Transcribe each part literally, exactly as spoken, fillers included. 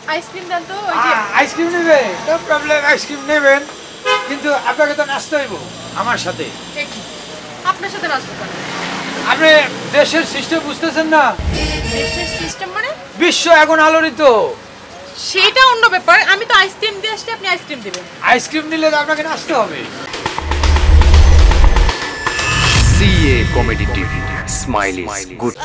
Ice cream দেন তো ওই যে আইসক্রিম নেবে নো প্রবলেম আইসক্রিম নেবেন কিন্তু আপনাকে তো নাচতে হইব আমার সাথে কি আপনার সাথে নাচবো কেন আপনি দেশের সিস্টেম বুঝতেছেন না দেশের সিস্টেম মানে বিশ্ব এখন আলোড়িত সেটা অন্য ব্যাপার আমি তো আইসক্রিম দিয়ে আসলে আপনি আইসক্রিম দিবেন আইসক্রিম নিলে তো আপনাকে নাচতে হবে C A comedy TV smile is good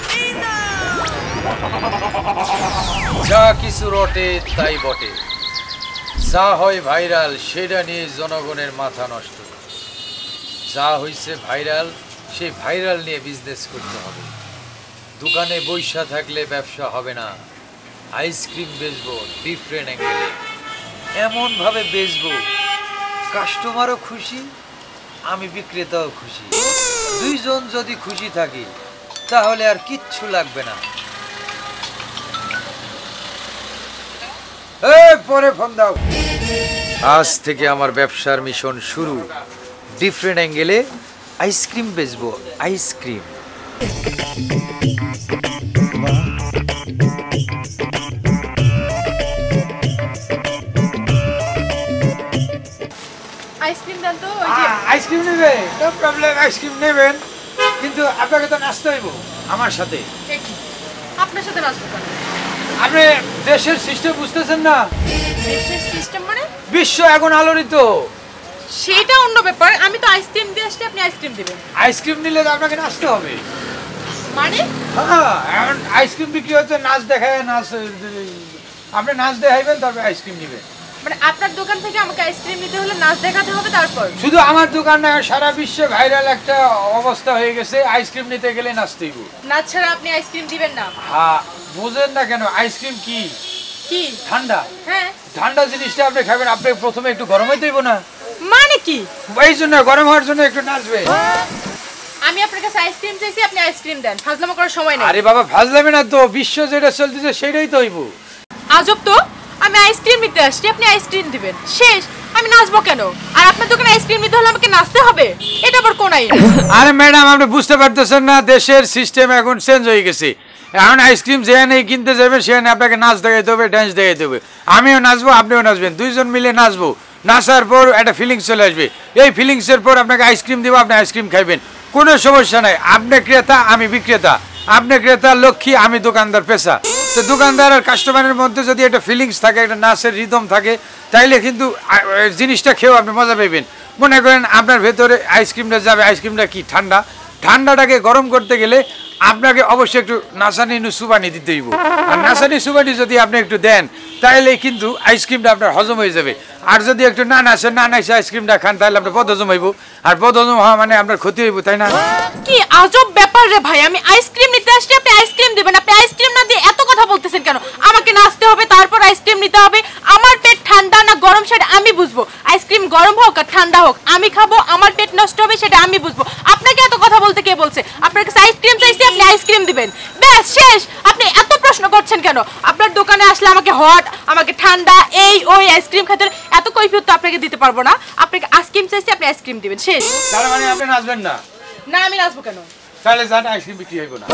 যা কিছু রটে তাই বটে যা হয় ভাইরাল সেটা নিয়ে জনগণের মাথা নষ্ট যা হইছে ভাইরাল সেই ভাইরাল নিয়ে বিজনেস করতে হবে দোকানে বইসা থাকলে ব্যবসা হবে না আইসক্রিম বেচবো ডিফারেন্ট অ্যাঙ্গেলে এমনভাবে বেচবো কাস্টমারও খুশি আমি বিক্রেতাও খুশি দুইজন যদি খুশি থাকি তাহলে আর কিচ্ছু লাগবে না এই পরে ফোন দাও আজ থেকে আমার ব্যবসার মিশন শুরু ডিফারেন্ট অ্যাঙ্গেলে আইসক্রিম বেচবো আইসক্রিম আইসক্রিম দেন তো ওই যে আইসক্রিম নেবে নো প্রবলেম আইসক্রিম নেবেন কিন্তু আপনাকে তো নাচতে হইব আমার সাথে কি আপনার সাথে নাচবো কেন আপনি দেশের সিস্টেম বুঝতেছেন না দেশের সিস্টেম মানে বিশ্ব এখন আলোড়িত সেটা অন্য ব্যাপার আমি তো আইসক্রিম দিয়ে আসলে আপনি আইসক্রিম দিবেন আইসক্রিম নিলে তো আপনাকে নাচতে হবে মানে হ্যাঁ এখন আইসক্রিম বিক্রি হচ্ছে নাচ দেখায় নাচ আপনি নাচ দেখাইবেন তারপরে আইসক্রিম নেবেন মানে আপনার দোকান থেকে আমাকে আইসক্রিম নিতে হলে নাচ দেখাতে হবে তারপর শুধু আমার দোকান না সারা বিশ্বে ভাইরাল একটা অবস্থা হয়ে গেছে আইসক্রিম নিতে গেলে নাচতে হইব নাচ ছাড়া আপনি আইসক্রিম দিবেন না হ্যাঁ বুঝেন না কেন আইসক্রিম কি কি ঠান্ডা হ্যাঁ ঠান্ডা জিনিসটা আপনি খাবেন আপনি প্রথমে একটু গরম হইতে হইব না মানে কি এই জন্য গরম হওয়ার জন্য একটু নাচবে আমি আপনার কাছে আইসক্রিম চাইছি আপনি আইসক্রিম দেন ফাজলামো করার সময় নেই আরে বাবা ফাজলামে না তো বিশ্ব যেটা চলতেছে সেটাই তো হইব আজব তো আমি আইসক্রিম নিতে আসছি আপনি আইসক্রিম দিবেন শেষ আমি নাচবো কেন আর আপনার দোকানে আইসক্রিম নিতে হলে আমাকে নাচতে হবে এটা আবার কোন আইন আরে ম্যাডাম আপনি বুঝতে পারতেছেন না দেশের সিস্টেম এখন চেঞ্জ হয়ে গেছে এখন আইসক্রিম যেখানে কিনতে যাবেন সেখানে আপনাকে নাচ দেখাইতে হবে ডান্স দেখাইতে হবে আমিও নাচবো আপনিও নাচবেন দুইজন মিলে নাচবো নাচার পর একটা ফিলিংস চলে আসবে এই ফিলিংসের পর আপনাকে আইসক্রিম দেবো আপনি আইসক্রিম খাইবেন কোনো সমস্যা নাই আপনি ক্রেতা আমি বিক্রেতা আপনি ক্রেতা লক্ষ্মী আমি দোকানদার পেশা তো দোকানদার আর কাস্টমারের মধ্যে যদি একটা ফিলিংস থাকে একটা নাচের রিদম থাকে তাইলে কিন্তু জিনিসটা খেয়েও আপনি মজা পাইবেন মনে করেন আপনার ভেতরে আইসক্রিমটা যাবে আইসক্রিমটা কি ঠান্ডা ঠান্ডাটাকে গরম করতে গেলে আপনাকে অবশ্যই একটু নাসানি সুবানি দিতে হইব আর নাসানি সুবানি যদি আপনি একটু দেন তাহলে কিন্তু আইসক্রিমটা আপনার হজম হয়ে যাবে আর যদি একটু না নাচেন না নাচে আইসক্রিমটা খান তাহলে আপনার বদহজম হইব আর বদহজম হওয়া মানে আপনার ক্ষতি হইব তাই না কি আজব ব্যাপার রে ভাই আমি আইসক্রিম নিতে আসছি আপনি আইসক্রিম দিবেন আপনি আইসক্রিম না দিয়ে এত কথা বলতেছেন কেন আমাকে নাচতে হবে তারপর আইসক্রিম নিতে হবে আমার পেট ঠান্ডা না গরম সেটা আমি বুঝবো আইসক্রিম গরম হোক আর ঠান্ডা হোক আমি খাবো আমার পেট নষ্ট হবে সেটা আমি বুঝবো আপনাকে এত কথা বলতে কে বলছে আপনার কাছে আইসক্রিম চাইছি আপনি আইসক্রিম দিবেন ব্যাস শেষ আপনি এত প্রশ্ন করছেন কেন আপনার দোকানে আসলে আমাকে হট আমাকে ঠান্ডা এই ওই আইসক্রিম খেতে এত কৈফিয়ত তো আপনাকে দিতে পারবো না আপনাকে আইসক্রিম চাইছি আপনি আইসক্রিম দিবেন শেষ তার মানে আপনি নাচবেন না না আমি নাচবো কেন তাহলে জান আইসক্রিম বিক্রি হইব না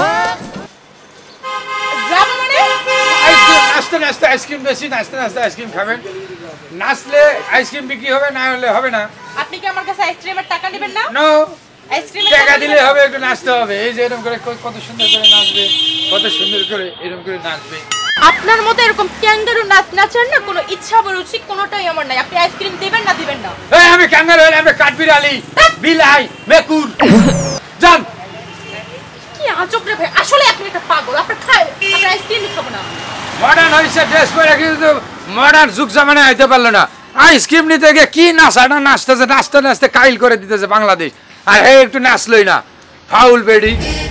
যাবো মানে আইসক্রিম নাচতে নাচতে আইসক্রিম বেশি নাচতে নাচতে আইসক্রিম খাবেন নাচলে আইসক্রিম বিক্রি হবে না হলে হবে না আপনি কি আমার কাছে আইসক্রিমের টাকা নেবেন না নো আইসক্রিমের টাকা দিলে হবে একটু নাচতে হবে এই যে এরকম করে কত সুন্দর করে নাচবে কত সুন্দর করে এরকম করে নাচবে আপনার মতো এরকম ক্যাঙ্গারু নাচ নাচার না কোনো ইচ্ছা বা রুচি কোনোটাই আমার নাই আপনি আইসক্রিম দিবেন না দিবেন না এই আমি ক্যাঙ্গারু হইলে আমি কাঠবিড়ালি বিলাই মেকুর জান কি আজব রে ভাই আসলে আপনি একটা পাগল আপনি খায় আপনি আইসক্রিম খাবো না মডার্ন হইছে ড্রেস পরে কিন্তু মডার্ন যুগ জামানায় আইতে পারলো না আইসক্রিম নিতে গিয়ে কি নাচাটা নাচতেছে নাচতে নাচতে কাইল করে দিতেছে বাংলাদেশ আর হে একটু নাচলই না ফাউল বেডি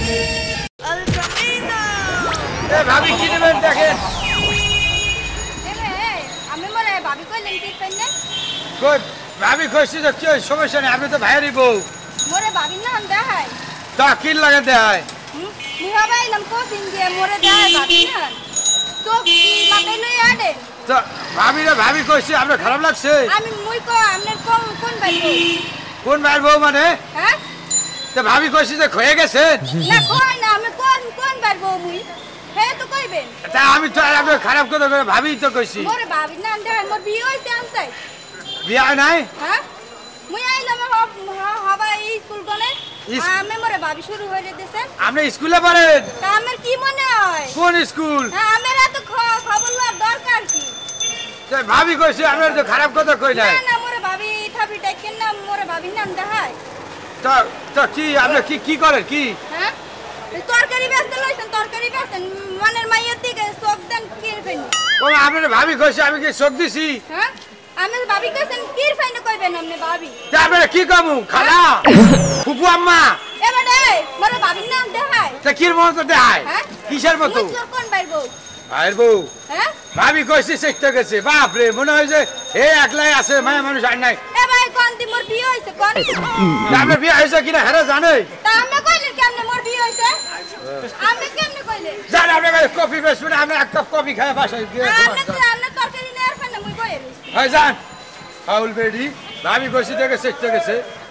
ভাবি কি নেবেন দেখেন ভাবি কইছি যে কি সমস্যা নেই আপনি তো ভাইয়েরই বউ মোরে ভাবি না দেখাই তা কি লাগে দেয় মুহা বাইলাম কোচিং দিয়ে মোরে দেখাই ভাবি না তো কি লাগাই লই আডে তো ভাবিরা ভাবি কইছি আপনার খারাপ লাগছে আমি মুই কো আমনের কোন কোন বাইবো কোন ভাই বউ মানে হ্যাঁ তো ভাবি কইছি যে খয়ে গেছে না কই না আমি কোন কোন বাইবো মুই হ্যাঁ তো কইবেন তা আমি তো আমি খারাপ কথা করে ভাবি তো কইছি মোরে ভাবি নাম দেয় মোর বিয়ে হইতে আনতে বিয়া নাই হ্যাঁ মুই আইলাম হবা এই স্কুল কোনে ইস- আমি মোরে ভাবি শুরু হয়ে যেতেছে আপনি স্কুলে পড়েন তা আমার কি মনে হয় কোন স্কুল হ্যাঁ আমার এত খ- খবর লওয়ার দরকার কি তা ভাবি কইছি আপনার তো খারাপ কথা কই নাই না না মোরে ভাবি থাপি টাইকেন না মোরে ভাবি নাম দেখায় তো তো কি আপনি কি কি করেন কি হ্যাঁ এই তরকারি বেচতে লইছেন তরকারি বেচতেন মনের মাইয়ের দিকে চোখ দেন কির ফেনি ও আপনার ভাবি কইছে আমি কি চোখ দিছি হ্যাঁ আমি ভাবি কেছেন কির ফেনি কইবেন আপনি ভাবি তা আপনার কি কমু খালা ফুপু আম্মা এবারে মোরে ভাবির নাম দেখায় তা কির মতো দেখায় হ্যাঁ কিসের মতো মুই তোর কোন বাইবো ভাইয়ের বউ হ্যাঁ ভাবি কইছে চেষ্টা গেছে বাপ রে মনে হয় যে এ একলাই আছে মায়া মানুষ আর নাই এ ভাই কোন দি মোর বিয়ে হইছে কোন তা আপনার বিয়ে হয়েছে কিনা হেরা জানে তা আমি কইলে কেমনে মোর বিয়ে হইছে আমি কেমনে কইলে জান আপনার কাছে কফি বেসবেন আমি এক কাপ কফি খাই বাসায় গিয়ে আপনি তো আপনি তরকারি নেয়ার ফেলে মুই বইয়ে রইছি হয় যান ফাউল বেডি ভাবি কইছে দেখে চেষ্টা গেছে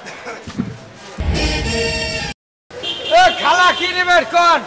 এ খালা কি নেবেন কোন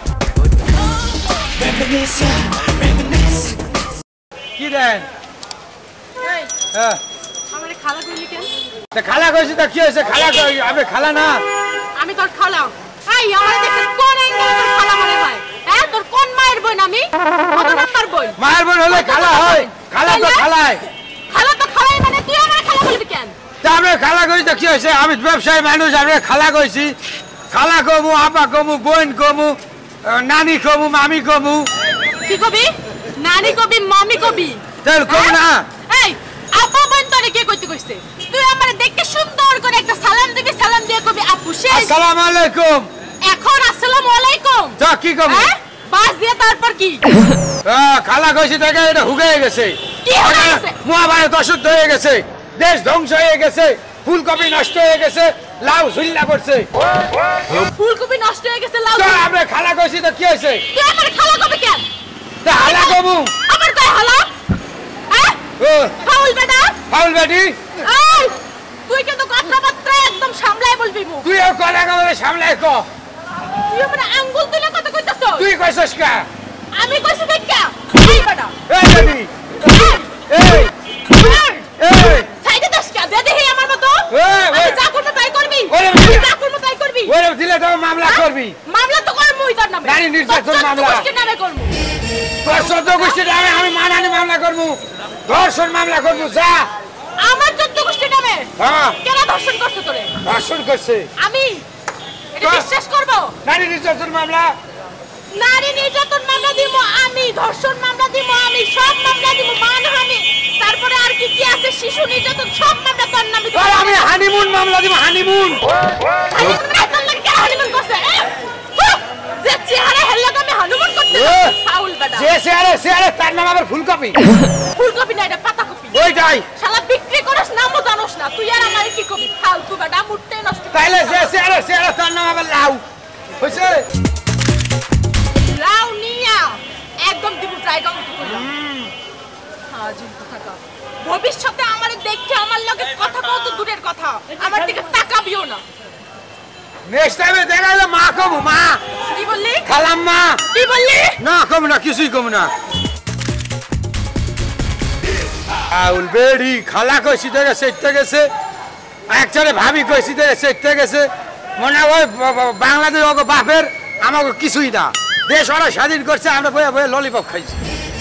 কি দেন এই, হ্যাঁ আমারে খালা কইলি কেন তা খালা কইছে তা কি হয়েছে খালা কই আপনি খালা না আমি তোর খালা এই আমার দেখে কোন অ্যাঙ্গেলে তোর খালা মনে হয় হ্যাঁ তোর কোন মায়ের বোন আমি কত নাম্বার বোন মায়ের বোন হলে খালা হয় খালা তো খালায় খালা তো খালাই মানে তুই আমার খালা বলবি কেন তা আমি খালা কইছি তা কি হয়েছে আমি ব্যবসায়ী মানুষ আমি খালা কইছি খালা কমু আপা কমু বোন কমু আহ, নানি কমু মামি কমু কি কবি নানি কবি মামি কবি তাহলে কমু না এই আপা বোন তোরে কে কইতে কইছে তুই আমারে দেখে সুন্দর করে একটা সালাম দিবি সালাম দিয়ে কবি আপু শেষ আসসালামু আলাইকুম এখন আসসালামু আলাইকুম তা কি কমু হ্যাঁ বাস দিয়ে তারপর কি আহ, খালা কইছি দেখে এটা হুগে গেছে কি হয়ে গেছে মহাভারত অশুদ্ধ হয়ে গেছে দেশ ধ্বংস হয়ে গেছে ফুলকপি নষ্ট হয়ে গেছে লাউ ঝুল্লা করছে ফুলকপি নষ্ট হয়ে গেছে লাউ তো আমরা খালা কইছি তো কি হয়েছে তুই আমার খালা কবি কেন তা হালা কমু আমার কই হালা হ্যাঁ ও ফাউল বেটা ফাউল বেটি এই তুই কিন্তু কথাবার্তা একদম সামলাই বলবি মুখ তুইও কলা কমলে সামলাই ক তুই আমার আঙ্গুল তুলে কথা কইতাছ তুই কইছস কা আমি কইছি দেখা এই বেটা এই বেটি এই এই সাইডে দাস কা দে দেহি আমার মতো এই, আমি এই। যা করব তাই করবি ওরে, তুই ওরে। যা করব তাই করবি ওরে দিলে তো মামলা করবি মামলা তো কর মুই তোর নামে নারী নির্যাতন তোর মামলা। গোষ্ঠীর নামে করব তোর সদ্য গোষ্ঠীর নামে আমি মানহানি মামলা করবো ধর্ষণ মামলা করবো যা আমার চোদ্দ গোষ্ঠীর নামে হ্যাঁ কেন ধর্ষণ করছো তোরে ধর্ষণ করছে আমি এটা তোর- বিশ্বাস করব নারী নির্যাতন মামলা নারী নির্যাতন মামলা দিব আমি ধর্ষণ মামলা দিব আমি সব মামলা দিব মানহানি তারপরে আর কি কি আছে শিশু নির্যাতন সব মামলা তোর নামে দিব আর আমি হানিমুন মামলা দিব হানিমুন হানিমুন রাইতার লাগে কেন হানিমুন করছে এ? চুপ! যে চেহারা হেললে আমি হানিমুন করতে এ! যাবো। ফাউল বেটা যে চেয়ারে চেয়ারে তার নাম আবার ফুলকপি ফুলকপি না এটা পাতাকপি ওইটাই শালা বিক্রি করিস নামও জানোস না তুই আর আমার কি কবি ফালতু বেটা মুটতে নষ্ট করে। তাইলে যে চেয়ারে চেয়ারে তার নাম আবার লাউ হয়েছে লাউ নিয়া একদম দিব জায়গা মতো কইলাম হাজির কথা ভবিষ্যতে আমারে দেখে আমার লগে কথা কও তো দূরের কথা আমার দিকে তাকাবিও না নেক্সট টাইমে দেখা গেলে মা কমু মা কি বললি খালাম মা কি বললি না কমু না কিছুই কমু না আউল বেড়ি খালা কইছি থেকে সেটতে গেছে একচরে ভাবি কইছি থেকে সেটতে গেছে মনে হয় ব- ব- বাংলাদেশ ওগো বাপের আমাকে কিছুই না দেশ ওরা স্বাধীন করছে আমরা বয়ে বয়ে ললিপপ খাইছি